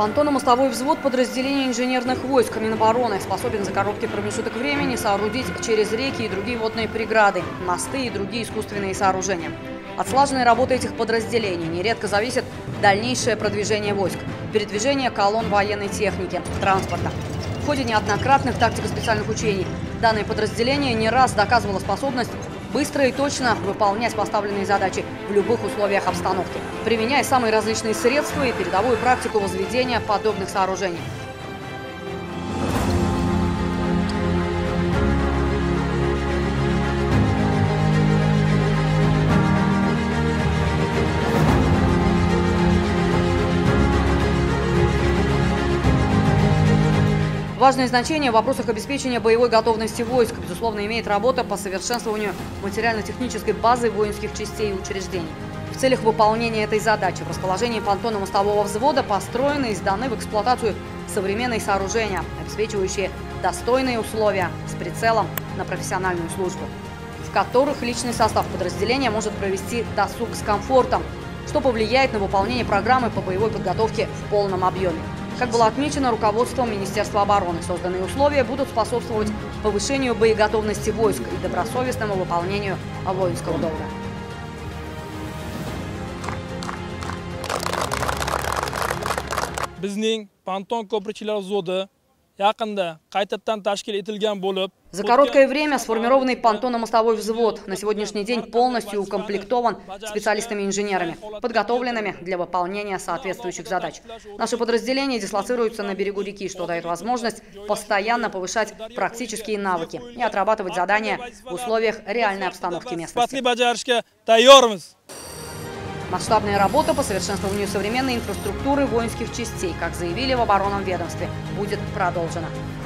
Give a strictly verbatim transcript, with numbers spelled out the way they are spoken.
Понтонно-мостовой взвод подразделения инженерных войск Минобороны способен за короткий промежуток времени соорудить через реки и другие водные преграды, мосты и другие искусственные сооружения. От слаженной работы этих подразделений нередко зависит дальнейшее продвижение войск, передвижение колонн военной техники, транспорта. В ходе неоднократных тактико-специальных учений данное подразделение не раз доказывало способность быстро и точно выполнять поставленные задачи в любых условиях обстановки, применяя самые различные средства и передовую практику возведения подобных сооружений. Важное значение в вопросах обеспечения боевой готовности войск, безусловно, имеет работа по совершенствованию материально-технической базы воинских частей и учреждений. В целях выполнения этой задачи в расположении понтонно-мостового взвода построены и сданы в эксплуатацию современные сооружения, обеспечивающие достойные условия с прицелом на профессиональную службу, в которых личный состав подразделения может провести досуг с комфортом, что повлияет на выполнение программы по боевой подготовке в полном объеме. Как было отмечено руководством Министерства обороны, созданные условия будут способствовать повышению боеготовности войск и добросовестному выполнению воинского долга. Bizning Ponton ko'prikchilar взводы yaqinda qaytadan tashkil etilgan bo'lib, за короткое время сформированный понтонно-мостовой взвод на сегодняшний день полностью укомплектован специалистами-инженерами, подготовленными для выполнения соответствующих задач. Наши подразделения дислоцируются на берегу реки, что дает возможность постоянно повышать практические навыки и отрабатывать задания в условиях реальной обстановки местности. Масштабная работа по совершенствованию современной инфраструктуры воинских частей, как заявили в оборонном ведомстве, будет продолжена.